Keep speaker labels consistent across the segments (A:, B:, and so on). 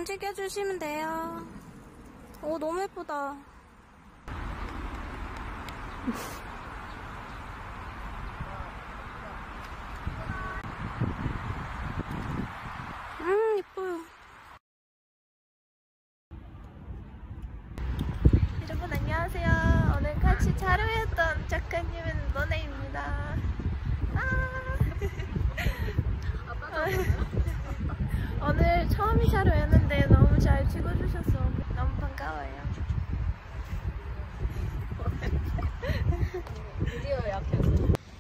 A: 움직여주시면 돼요. 오, 너무 예쁘다. 예뻐요. 여러분 안녕하세요. 오늘 같이 촬영했던 작가님은 너네입니다. 오늘 처음 촬영했는데 너무 잘 찍어주셔서 너무 반가워요.
B: 드디어 약해서.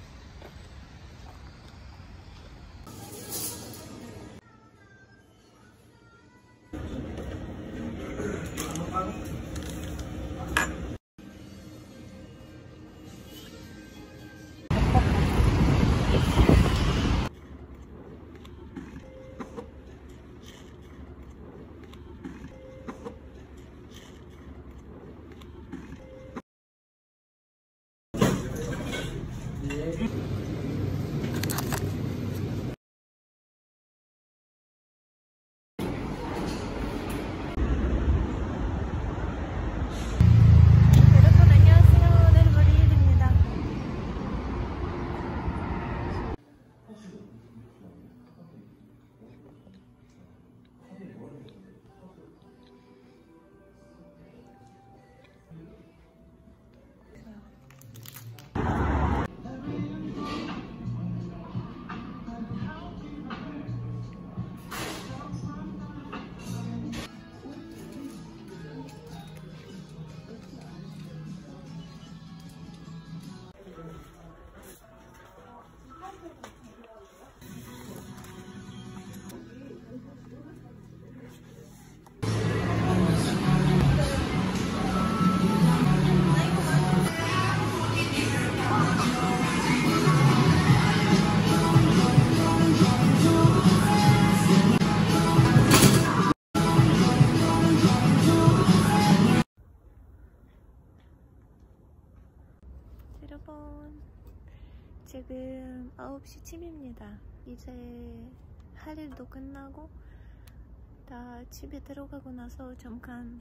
A: 여러분 지금 9시 침입니다. 이제 할 일도 끝나고 다 집에 들어가고 나서 잠깐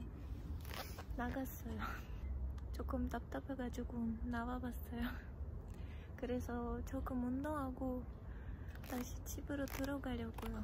A: 나갔어요. 조금 답답해가지고 나와봤어요. 그래서 조금 운동하고 다시 집으로 들어가려고요.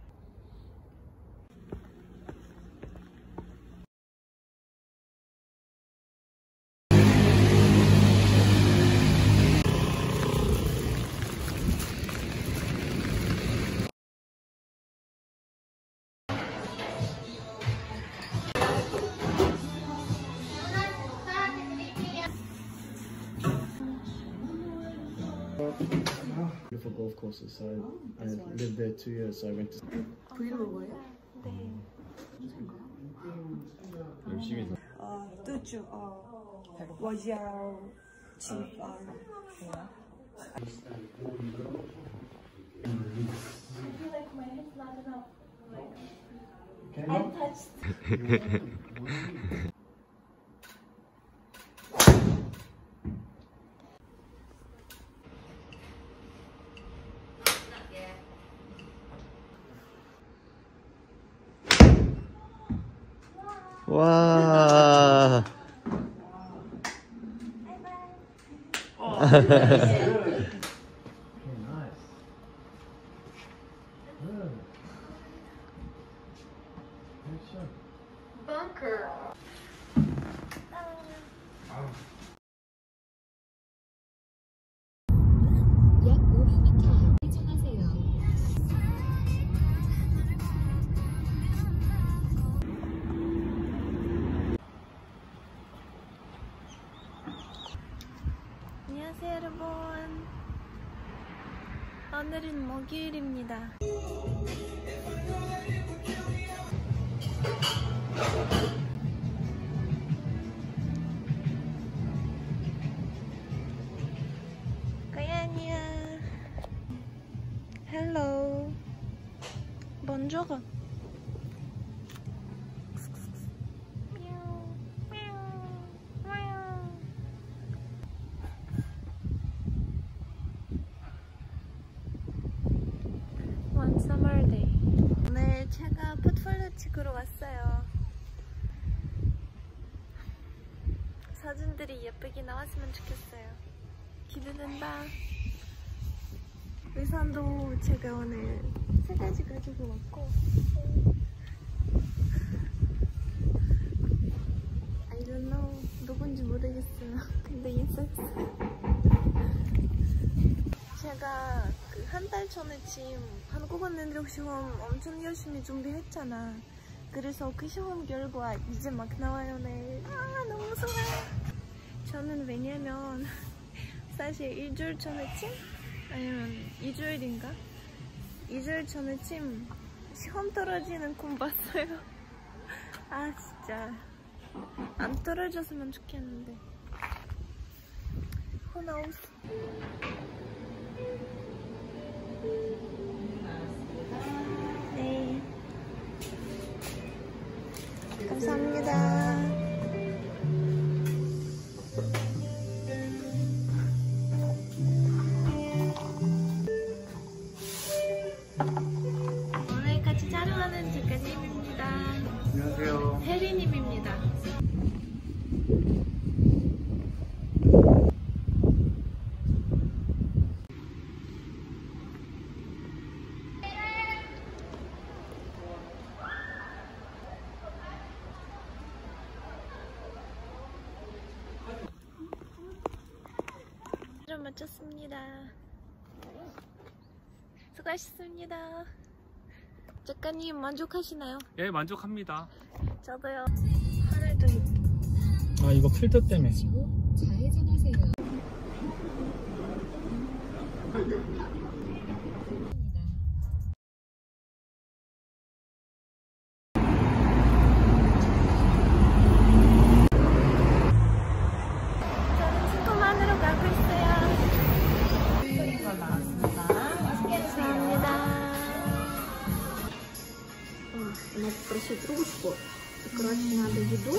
C: Beautiful golf courses, so I lived there 2 years, so I went to...
B: 브이로그예요?
A: 네.
C: 열심히 사.
D: 多久？我要吃饭。
C: 와.
B: Bunker.
E: 약 500m 정하세요.
A: 안녕하세요 여러분. 오늘은 목요일입니다. 고양이야. 헬로. bonjour. One summer day. 오늘 제가 제가 포트폴리오 찍으러 왔어요. 사진들이 예쁘게 나왔으면 좋겠어요. 기대된다. 의상도 제가 오늘 3가지 가지고 왔고, I don't know, 누군지 모르겠어요. 근데 인사했어요. 제가 그 한 달 전에 지금 한국어 능력 시험 엄청 열심히 준비했잖아. 그래서 그 시험 결과 이제 막 나와요 내일. 아 너무 무서워요. 저는 왜냐면 사실 일주일 전에쯤? 아니면 2주일인가? 2주일 전에쯤 시험 떨어지는 꿈 봤어요. 아 진짜 안 떨어졌으면 좋겠는데. Who knows? 네. 감사합니다. 오늘 같이 촬영하는 작가님입니다.
C: 안녕하세요.
A: 혜리님입니다. 촬영 마쳤습니다. 수고하셨습니다. 작가님 만족하시나요?
F: 예, 만족합니다.
A: 저도요. 하늘도 예뻐.
C: 아 이거 필터 때문에.
E: 좌회전하세요.
A: 저는 스코만으로 가고 있어요. 감사합니다.
B: Надо попросить ручку. Короче, надо еду.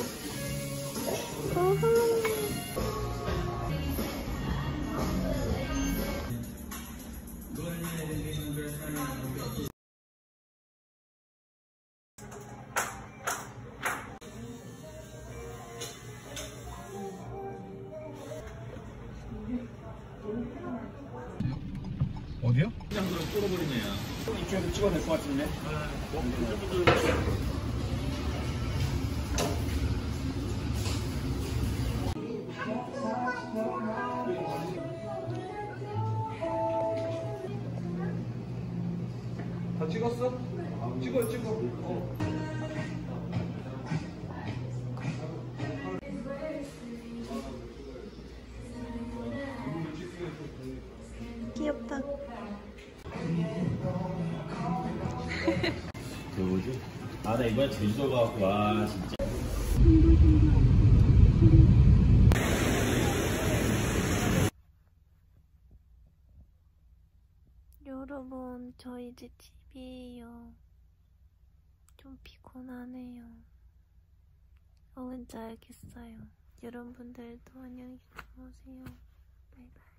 C: 어디요? 장소를 뚫어버리네요. 이쪽에서 찍어낼 것 같은데. 다 찍었어? 찍어.
A: 귀엽다.
G: 그 뭐지? 아, 나 이번에 제주도 가고 와 진짜.
A: 여러분, 저 이제 집이에요. 좀 피곤하네요. 얼른 자야겠어요. 여러분들도 안녕히 주무세요. 바이바이.